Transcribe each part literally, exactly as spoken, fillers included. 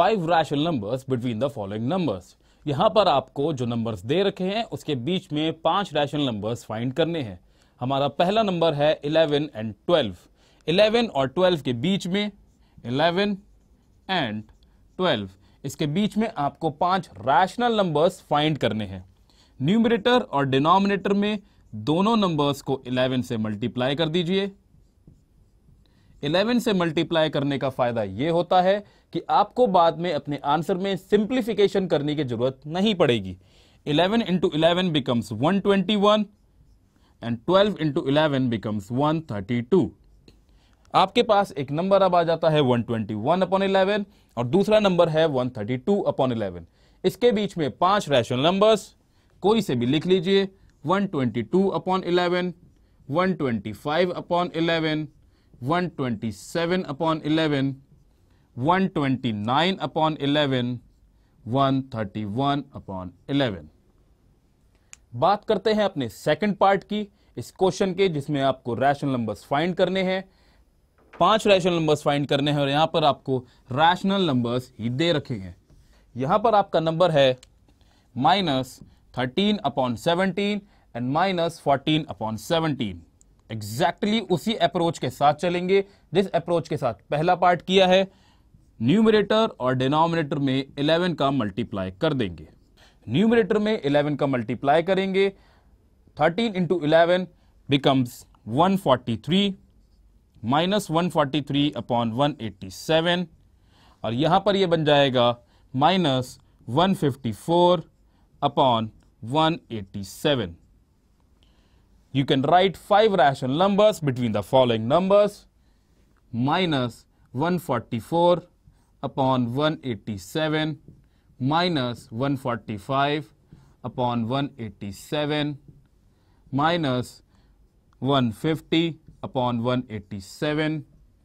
Five rational numbers between the following numbers. यहां पर आपको जो नंबर्स दे रखे हैं उसके बीच में पांच रैशनल नंबर्स फाइंड करने हैं। हमारा पहला नंबर है इलेवन एंड ट्वेल्व। इलेवन और ट्वेल्व के बीच में, इलेवन एंड ट्वेल्व, इसके बीच में आपको पांच रैशनल नंबर्स फाइंड करने हैं। न्यूमरेटर और डिनोमिनेटर में दोनों नंबर्स को इलेवन से मल्टीप्लाई कर दीजिए। इलेवन से मल्टीप्लाई करने का फायदा यह होता है कि आपको बाद में अपने आंसर में सिंप्लीफिकेशन करने की जरूरत नहीं पड़ेगी। Eleven into eleven becomes one twenty one and twelve into eleven becomes one thirty two. आपके पास एक नंबर अब आ जाता है one twenty one upon eleven और दूसरा नंबर है one thirty two upon eleven. इसके बीच में पांच रैशनल नंबर्स कोई से भी लिख लीजिए। One twenty two upon eleven, one twenty five upon eleven, one twenty seven upon eleven, one twenty nine upon eleven, one thirty one upon eleven. बात करते हैं अपने सेकंड पार्ट की इस क्वेश्चन के, जिसमें आपको रैशनल नंबर्स फाइंड करने हैं। पांच रैशनल नंबर्स फाइंड करने हैं और यहां पर आपको रैशनल नंबर्स ही दे रखे हैं। यहां पर आपका नंबर है minus thirteen upon seventeen and minus fourteen upon seventeen. Exactly उसी अप्रोच के साथ चलेंगे जिस अप्रोच के साथ पहला पार्ट किया है। न्यूमरेटर और डिनोमिनेटर में इलेवन का मल्टीप्लाई कर देंगे। न्यूमरेटर में इलेवन का मल्टीप्लाई करेंगे। Thirteen into eleven becomes one forty three minus one forty three upon one eighty seven और यहां पर यह बन जाएगा minus one fifty four upon one eighty seven. You can write five rational numbers between the following numbers. Minus one forty-four upon one eighty-seven, minus one forty-five upon one eighty-seven, minus one fifty upon one eighty-seven,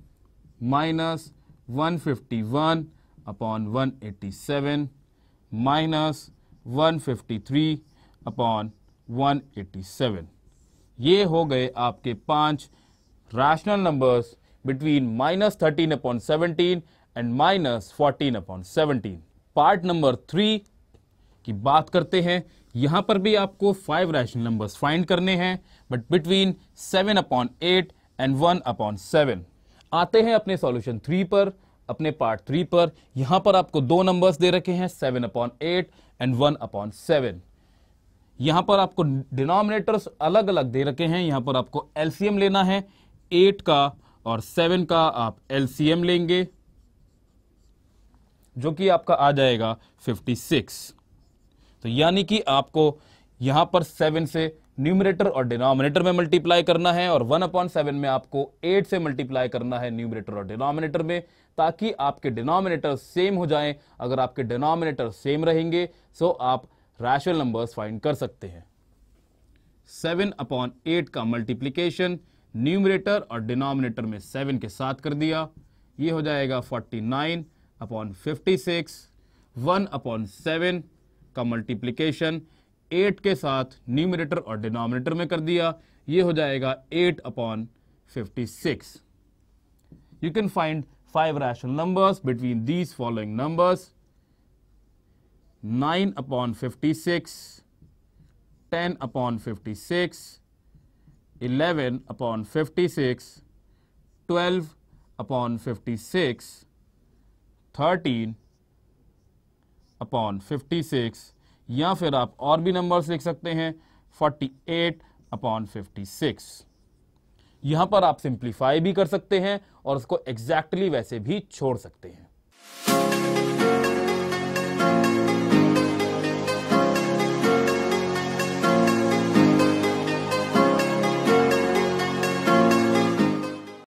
minus one fifty-one upon one eighty-seven, minus one fifty-three upon one eighty-seven। ये हो गए आपके पांच rational numbers between minus thirteen upon seventeen and minus fourteen upon seventeen. Part number three की बात करते हैं। यहां पर भी आपको फाइव रैशनल नंबर्स फाइंड करने हैं but between seven upon eight and one upon seven. आते हैं अपने सॉल्यूशन थ्री पर, अपने पार्ट थ्री पर। यहां पर आपको दो नंबर्स दे रखे हैं, seven upon eight and one upon seven. यहां पर आपको डिनोमिनेटर्स अलग अलग दे रखे हैं। यहां पर आपको एलसीएम लेना है। एट का और सेवन का आप एलसीएम लेंगे जो कि आपका आ जाएगा फिफ्टी सिक्स। तो यानी कि आपको यहां पर सेवन से न्यूमरेटर और डिनोमिनेटर में मल्टीप्लाई करना है और वन अपॉन सेवन में आपको एट से मल्टीप्लाई करना है न्यूमरेटर और डिनोमिनेटर में, ताकि आपके डिनोमिनेटर सेम हो जाएं। अगर आपके डिनोमिनेटर सेम रहेंगे सो आप रैशनल नंबर्स फाइंड कर सकते हैं। सेवन अपॉन एट का मल्टीप्लीकेशन न्यूमरेटर और डिनोमिनेटर में सेवन के साथ कर दिया, ये हो जाएगा forty nine upon fifty six. One upon seven का मल्टीप्लीकेशन एट के साथ न्यूमरेटर और डिनोमिनेटर में कर दिया, ये हो जाएगा eight upon fifty six. You can find five rational numbers between these following numbers. Nine upon fifty-six, ten upon fifty-six, eleven upon fifty-six, twelve upon fifty-six, thirteen upon fifty-six, या फिर आप और भी नंबर्स लिख सकते हैं forty-eight upon fifty-six। यहां पर आप सिंप्लीफाई भी कर सकते हैं और उसको एग्जैक्टली वैसे भी छोड़ सकते हैं।